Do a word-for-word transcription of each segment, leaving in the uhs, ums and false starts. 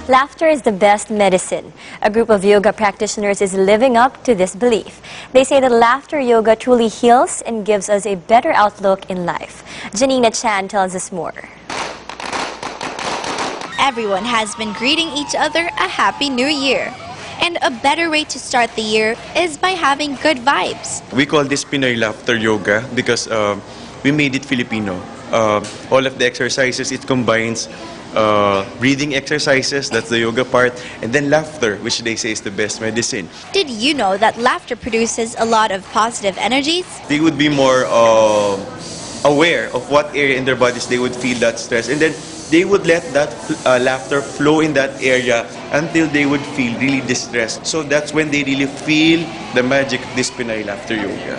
Laughter is the best medicine. A group of yoga practitioners is living up to this belief. They say that laughter yoga truly heals and gives us a better outlook in life. Janina Chan tells us more. Everyone has been greeting each other a Happy New Year. And a better way to start the year is by having good vibes. We call this Pinoy Laughter Yoga because uh, we made it Filipino. Uh, all of the exercises, it combines uh, breathing exercises, that's the yoga part, and then laughter, which they say is the best medicine. Did you know that laughter produces a lot of positive energies? They would be more uh, aware of what area in their bodies they would feel that stress, and then they would let that uh, laughter flow in that area until they would feel really distressed. So that's when they really feel the magic of this Pinoy Laughter Yoga.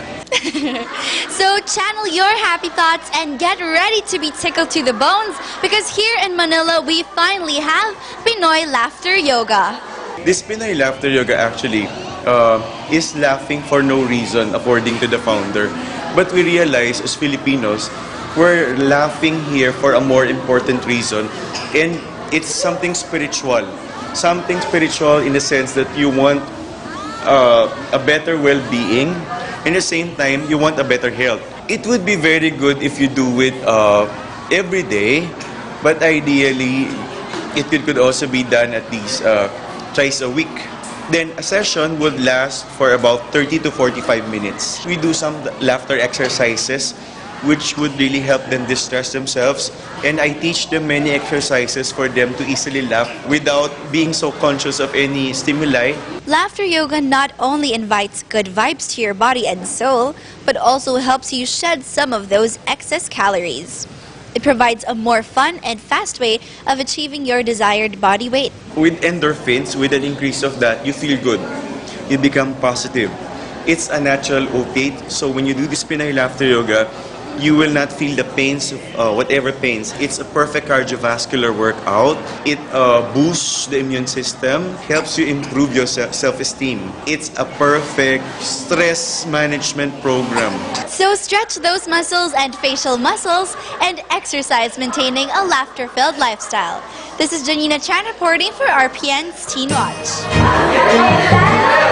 So channel your happy thoughts and get ready to be tickled to the bones, because here in Manila we finally have Pinoy Laughter Yoga. This Pinoy Laughter Yoga actually uh, is laughing for no reason according to the founder. But we realize as Filipinos, we're laughing here for a more important reason, and it's something spiritual. Something spiritual in the sense that you want uh, a better well-being, and at the same time, you want a better health. It would be very good if you do it uh, every day, but ideally, it could also be done at least uh, twice a week. Then a session would last for about thirty to forty-five minutes. We do some laughter exercises which would really help them distress themselves, and I teach them many exercises for them to easily laugh without being so conscious of any stimuli. Laughter yoga not only invites good vibes to your body and soul, but also helps you shed some of those excess calories. It provides a more fun and fast way of achieving your desired body weight. With endorphins, with an increase of that, you feel good. You become positive. It's a natural opiate, so when you do this Pinoy Laughter Yoga, you will not feel the pains, of, uh, whatever pains. It's a perfect cardiovascular workout. It uh, boosts the immune system, helps you improve your self-esteem. It's a perfect stress management program. So stretch those muscles and facial muscles and exercise, maintaining a laughter-filled lifestyle. This is Janina Chan reporting for R P N's Teen Watch.